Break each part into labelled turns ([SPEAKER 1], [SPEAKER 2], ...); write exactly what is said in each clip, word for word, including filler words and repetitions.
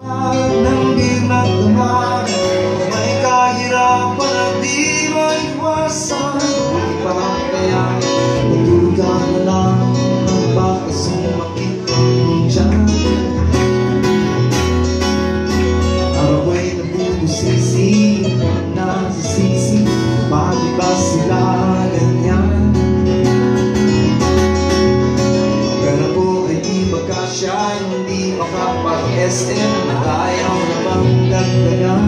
[SPEAKER 1] Nang di magdamag, may kahirapan at di maiwasan. Di ba kaya matulog ka na lang at baka sumakit ang tiyan? Ako'y nabubusisi, nasisisi, bakit ba sila ganyan? Pero po ay di magkasya, hindi makapag-S M na ayaw namang dagdagan.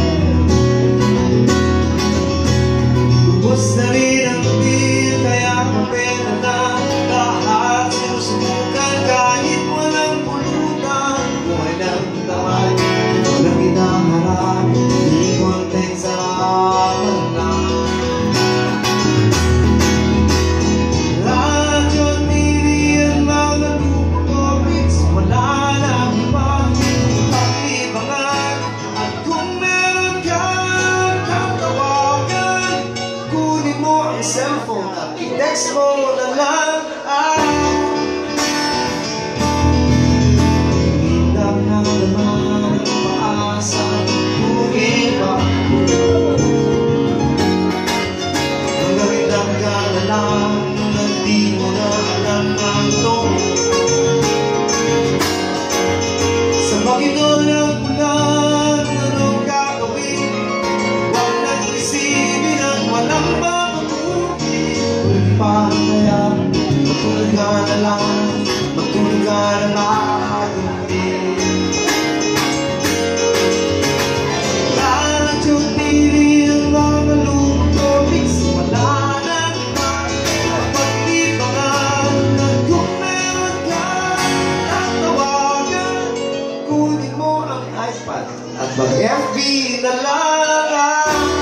[SPEAKER 1] Lubos na rin ang bill, kaya kapena na lahat sinusubukan kahit walang pulutan. Buhay ng tamad, walang hinaharap, hindi konting sarapan lang. Radyo at T V ang mga topics, wala lang iba paglibangan. At kung meron kang tatawagan, kunin mo ang cellphone at i-text mo na lang. Hindak na naman ang paasa, bukid ba? Hanggang lang ka na lang at di mo na alam ang tong. Sa makitol ng bulan, anong gagawin? Walang isipin at walang mabubuti. Kung paano kaya matulog ka na lang, matulog ka na magunti. Radyo T V ang mga lumang topics, wala na naman paglibangan. At kung meron kang tatawagan, kunin mo ang iPad at mag-F B na lang.